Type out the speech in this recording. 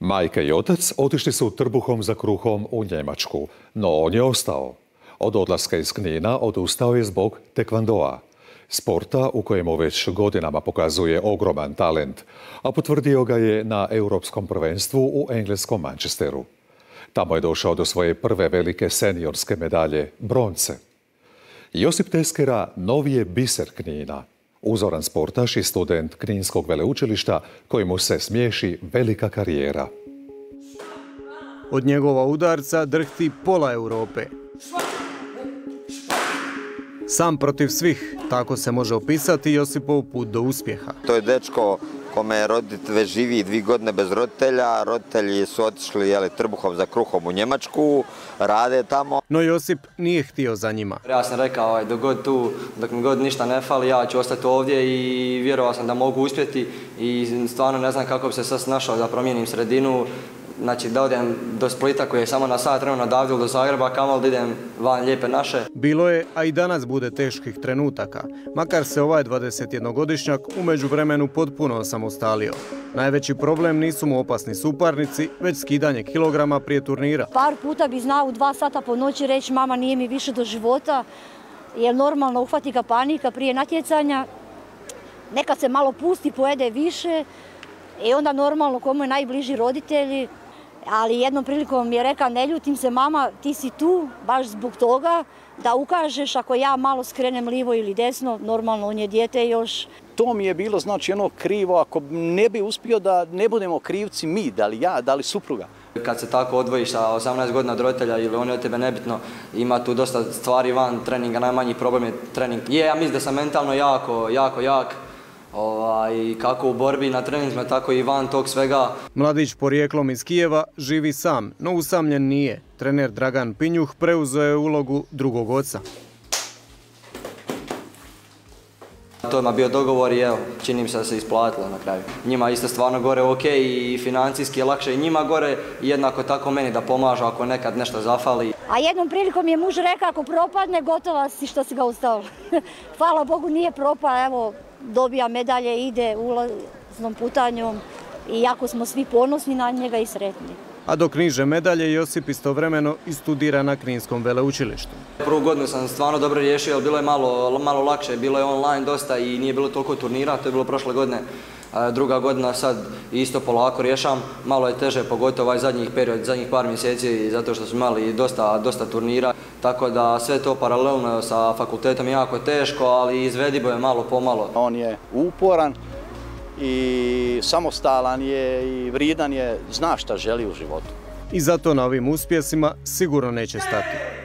Majka i otac otišli su trbuhom za kruhom u Njemačku, no on je ostao. Od odlaska iz Knina odustao je zbog tekvandoa, sporta u kojemu već godinama pokazuje ogroman talent, a potvrdio ga je na Europskom prvenstvu u engleskom Manchesteru. Tamo je došao do svoje prve velike seniorske medalje, bronce. Josip Teskera novi je biser Knina, uzoran sportaš i student Kninskog veleučilišta kojemu se smiješi velika karijera. Od njegova udarca drhti pola Europe. Sam protiv svih, tako se može opisati Josipov put do uspjeha. To je dečko kome roditelj živi 2 godine bez roditelja. Roditelji su otišli trbuhom za kruhom u Njemačku, rade tamo. No Josip nije htio za njima. Ja sam rekao, dok mi god ništa ne fali, ja ću ostati ovdje i vjerovao sam da mogu uspjeti i stvarno ne znam kako bi se sad našao da promijenim sredinu. Znači da odem do Splita koji je samo na sat vremena odavde do Zagreba, kamoli da idem van lijepe naše. Bilo je, a i danas bude teških trenutaka, makar se ovaj 21-godišnjak u međuvremenu potpuno osamostalio. Najveći problem nisu mu opasni suparnici, već skidanje kilograma prije turnira. Par puta bi znao u 2 sata po noći reći mama nije mi više do života, jer normalno uhvati ga panika prije natjecanja. Nekad se malo pusti, pojede više i onda normalno komu je najbliži roditelji. Ali jednom prilikom mi je rekao, ne ljutim se mama, ti si tu baš zbog toga da ukažeš ako ja malo skrenem lijevo ili desno, normalno on je dijete još. To mi je bilo znači ono krivo, ako ne bi uspio da ne budemo krivci mi, da li ja, da li supruga. Kad se tako odvojiš sa 18 godina od roditelja ili on je od tebe nebitno, ima tu dosta stvari van treninga, najmanji problem je trening. Ja mislim da sam mentalno jako jak. Kako u borbi na treningima, tako i van tog svega. Mladić porijeklom iz Kijeva živi sam, no usamljen nije. Trener Dragan Pinjuh preuzeo je ulogu drugog oca. To je bio dogovor i evo, čini mi se da se isplatilo na kraju. Njima isto stvarno gore ok i financijski je lakše i njima gore i jednako tako meni da pomažu ako nekad nešto zafali. A jednom prilikom mi je muž rekao ako propadne gotova si što si ga ostavila. Hvala Bogu nije propao, evo dobija medalje, ide ulaznom putanjom i jako smo svi ponosni na njega i sretni. A dok niže medalje, Josip istovremeno i studira na Kninskom veleučilištu. Prvu godinu sam stvarno dobro riješio, ali bilo je malo lakše, bilo je online dosta i nije bilo toliko turnira, to je bilo prošle godine. Druga godina sad isto polako rješam, malo je teže, pogotovo ovaj zadnjih par mjeseci, zato što smo imali dosta turnira. Tako da sve to paralelno sa fakultetom je jako teško, ali izvedivo je malo pomalo. On je uporan i samostalan je i vrijedan je, zna šta želi u životu. I zato na ovim uspjesima sigurno neće stati.